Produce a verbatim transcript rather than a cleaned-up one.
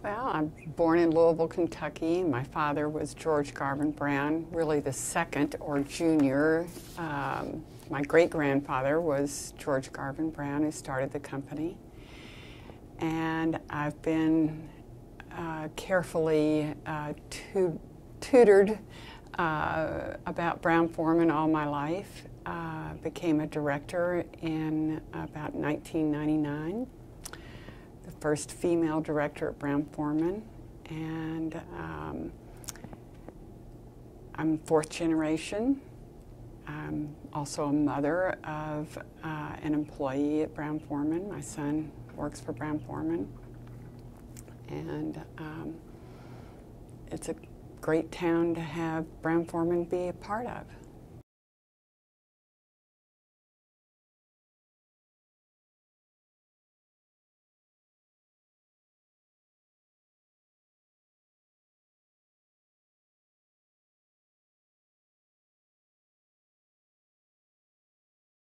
Well, I'm born in Louisville, Kentucky. My father was George Gavin Brown, really the second or junior. Um, my great-grandfather was George Gavin Brown, who started the company. And I've been uh, carefully uh, tu tutored uh, about Brown-Forman all my life. Uh, became a director in about nineteen ninety-nine. The first female director at Brown-Forman, and um, I'm fourth generation. I'm also a mother of uh, an employee at Brown-Forman. My son works for Brown-Forman, and um, it's a great town to have Brown-Forman be a part of.